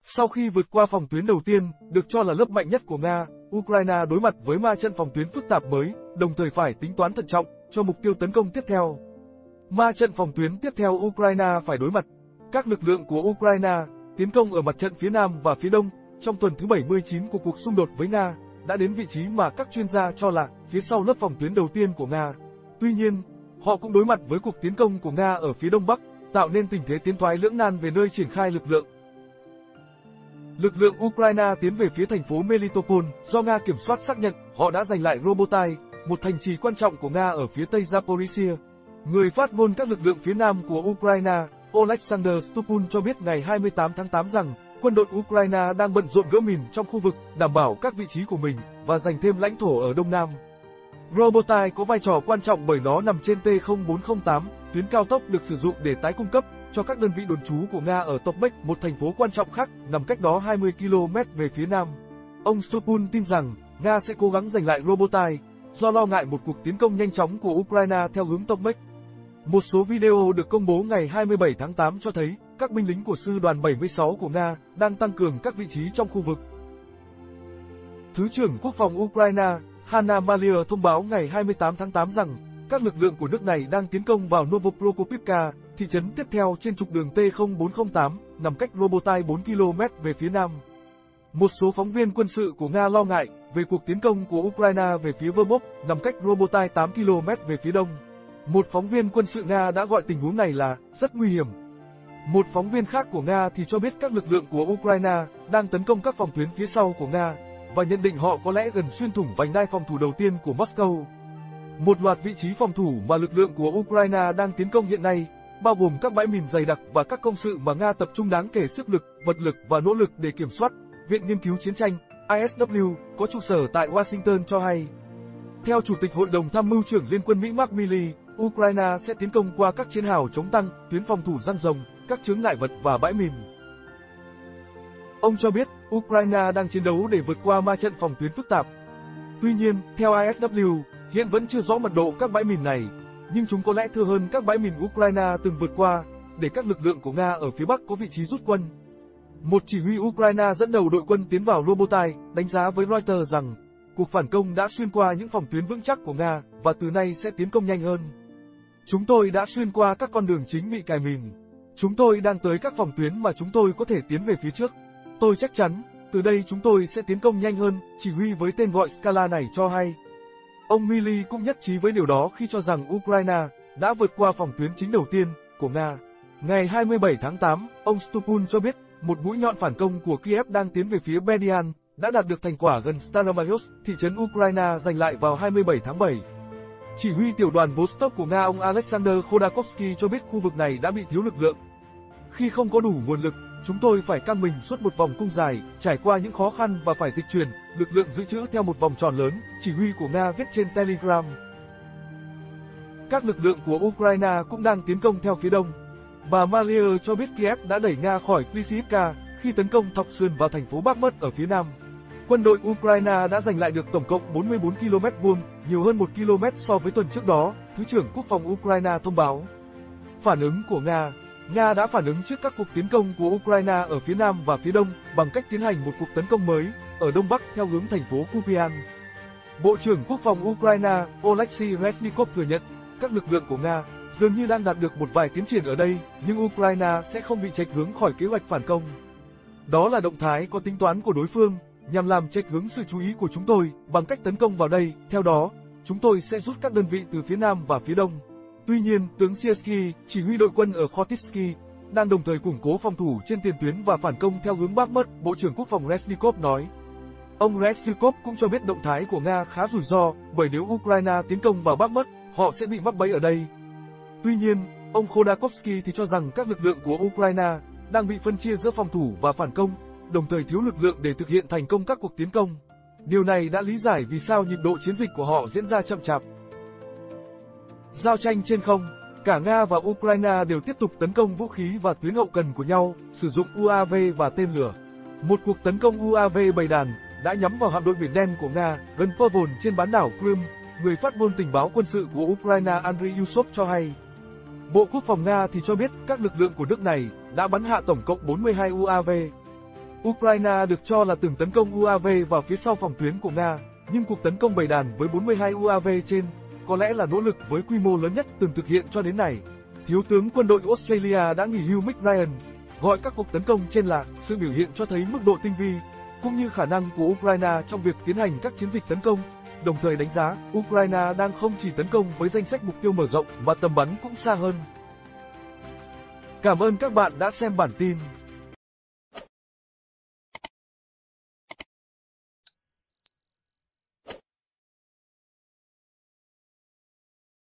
Sau khi vượt qua phòng tuyến đầu tiên, được cho là lớp mạnh nhất của Nga, Ukraine đối mặt với ma trận phòng tuyến phức tạp mới, đồng thời phải tính toán thận trọng cho mục tiêu tấn công tiếp theo. Ma trận phòng tuyến tiếp theo Ukraine phải đối mặt. Các lực lượng của Ukraine tiến công ở mặt trận phía Nam và phía Đông trong tuần thứ 79 của cuộc xung đột với Nga, đã đến vị trí mà các chuyên gia cho là phía sau lớp phòng tuyến đầu tiên của Nga. Tuy nhiên, họ cũng đối mặt với cuộc tiến công của Nga ở phía Đông Bắc, tạo nên tình thế tiến thoái lưỡng nan về nơi triển khai lực lượng. Lực lượng Ukraine tiến về phía thành phố Melitopol, do Nga kiểm soát xác nhận họ đã giành lại Robotai, một thành trì quan trọng của Nga ở phía tây Zaporizhia. Người phát ngôn các lực lượng phía Nam của Ukraine, Oleksandr Stupun cho biết ngày 28 tháng 8 rằng quân đội Ukraine đang bận rộn gỡ mìn trong khu vực, đảm bảo các vị trí của mình và giành thêm lãnh thổ ở Đông Nam. Robotai có vai trò quan trọng bởi nó nằm trên T-0408, tuyến cao tốc được sử dụng để tái cung cấp cho các đơn vị đồn trú của Nga ở Topmek, một thành phố quan trọng khác, nằm cách đó 20 km về phía Nam. Ông Stupun tin rằng Nga sẽ cố gắng giành lại Robotai, do lo ngại một cuộc tiến công nhanh chóng của Ukraine theo hướng Topmek. Một số video được công bố ngày 27 tháng 8 cho thấy các binh lính của sư đoàn 76 của Nga đang tăng cường các vị trí trong khu vực. Thứ trưởng Quốc phòng Ukraine, Hanna Maliar thông báo ngày 28 tháng 8 rằng các lực lượng của nước này đang tiến công vào Novoprokopivka, thị trấn tiếp theo trên trục đường T-0408, nằm cách Robotai 4 km về phía nam. Một số phóng viên quân sự của Nga lo ngại về cuộc tiến công của Ukraine về phía Verbov, nằm cách Robotai 8 km về phía đông. Một phóng viên quân sự Nga đã gọi tình huống này là rất nguy hiểm. Một phóng viên khác của Nga thì cho biết các lực lượng của Ukraine đang tấn công các phòng tuyến phía sau của Nga, và nhận định họ có lẽ gần xuyên thủng vành đai phòng thủ đầu tiên của Moscow. Một loạt vị trí phòng thủ mà lực lượng của Ukraine đang tiến công hiện nay, bao gồm các bãi mìn dày đặc và các công sự mà Nga tập trung đáng kể sức lực, vật lực và nỗ lực để kiểm soát, Viện Nghiên cứu Chiến tranh, ISW, có trụ sở tại Washington cho hay. Theo Chủ tịch Hội đồng Tham mưu trưởng Liên quân Mỹ Mark Milley, Ukraine sẽ tiến công qua các chiến hào chống tăng, tuyến phòng thủ giăng rồng, các chướng ngại vật và bãi mìn. Ông cho biết, Ukraine đang chiến đấu để vượt qua ma trận phòng tuyến phức tạp. Tuy nhiên, theo ISW, hiện vẫn chưa rõ mật độ các bãi mìn này, nhưng chúng có lẽ thưa hơn các bãi mìn Ukraine từng vượt qua, để các lực lượng của Nga ở phía Bắc có vị trí rút quân. Một chỉ huy Ukraine dẫn đầu đội quân tiến vào Robotai, đánh giá với Reuters rằng, cuộc phản công đã xuyên qua những phòng tuyến vững chắc của Nga, và từ nay sẽ tiến công nhanh hơn. Chúng tôi đã xuyên qua các con đường chính bị cài mìn. Chúng tôi đang tới các phòng tuyến mà chúng tôi có thể tiến về phía trước. Tôi chắc chắn, từ đây chúng tôi sẽ tiến công nhanh hơn, chỉ huy với tên gọi Scala này cho hay. Ông Milley cũng nhất trí với điều đó khi cho rằng Ukraine đã vượt qua phòng tuyến chính đầu tiên của Nga. Ngày 27 tháng 8, ông Stupun cho biết, một mũi nhọn phản công của Kiev đang tiến về phía Berdyan đã đạt được thành quả gần Staromayos, thị trấn Ukraine giành lại vào 27 tháng 7. Chỉ huy tiểu đoàn Vostok của Nga ông Alexander Khodakovsky cho biết khu vực này đã bị thiếu lực lượng. Khi không có đủ nguồn lực, chúng tôi phải căng mình suốt một vòng cung dài, trải qua những khó khăn và phải dịch chuyển lực lượng dự trữ theo một vòng tròn lớn, chỉ huy của Nga viết trên Telegram. Các lực lượng của Ukraine cũng đang tiến công theo phía đông. Bà Maliar cho biết Kiev đã đẩy Nga khỏi Klishivka khi tấn công thọc sườn vào thành phố Bakhmut ở phía nam. Quân đội Ukraine đã giành lại được tổng cộng 44 km vuông, nhiều hơn 1 km so với tuần trước đó, Thứ trưởng Quốc phòng Ukraine thông báo. Phản ứng của Nga đã phản ứng trước các cuộc tiến công của Ukraine ở phía nam và phía đông bằng cách tiến hành một cuộc tấn công mới ở đông bắc theo hướng thành phố Kupian. Bộ trưởng Quốc phòng Ukraine Oleksiy Reznikov thừa nhận các lực lượng của Nga dường như đang đạt được một vài tiến triển ở đây, nhưng Ukraine sẽ không bị chệch hướng khỏi kế hoạch phản công. Đó là động thái có tính toán của đối phương, nhằm làm chệch hướng sự chú ý của chúng tôi bằng cách tấn công vào đây. Theo đó, chúng tôi sẽ rút các đơn vị từ phía nam và phía đông. Tuy nhiên, tướng Siersky, chỉ huy đội quân ở Khotysky, đang đồng thời củng cố phòng thủ trên tiền tuyến và phản công theo hướng Bakhmut, Bộ trưởng Quốc phòng Reznikov nói. Ông Reznikov cũng cho biết động thái của Nga khá rủi ro, bởi nếu Ukraine tiến công vào Bakhmut, họ sẽ bị mắc bẫy ở đây. Tuy nhiên, ông Khodakovsky thì cho rằng các lực lượng của Ukraine đang bị phân chia giữa phòng thủ và phản công, đồng thời thiếu lực lượng để thực hiện thành công các cuộc tiến công. Điều này đã lý giải vì sao nhịp độ chiến dịch của họ diễn ra chậm chạp. Giao tranh trên không, cả Nga và Ukraine đều tiếp tục tấn công vũ khí và tuyến hậu cần của nhau, sử dụng UAV và tên lửa. Một cuộc tấn công UAV bầy đàn đã nhắm vào hạm đội Biển Đen của Nga gần Povol trên bán đảo Crimea, người phát ngôn tình báo quân sự của Ukraine Andriy Yusov cho hay. Bộ Quốc phòng Nga thì cho biết các lực lượng của nước này đã bắn hạ tổng cộng 42 UAV. Ukraine được cho là từng tấn công UAV vào phía sau phòng tuyến của Nga, nhưng cuộc tấn công bầy đàn với 42 UAV trên có lẽ là nỗ lực với quy mô lớn nhất từng thực hiện cho đến nay. Thiếu tướng quân đội Australia đã nghỉ hưu Mick Ryan gọi các cuộc tấn công trên là sự biểu hiện cho thấy mức độ tinh vi, cũng như khả năng của Ukraine trong việc tiến hành các chiến dịch tấn công, đồng thời đánh giá Ukraine đang không chỉ tấn công với danh sách mục tiêu mở rộng mà tầm bắn cũng xa hơn. Cảm ơn các bạn đã xem bản tin.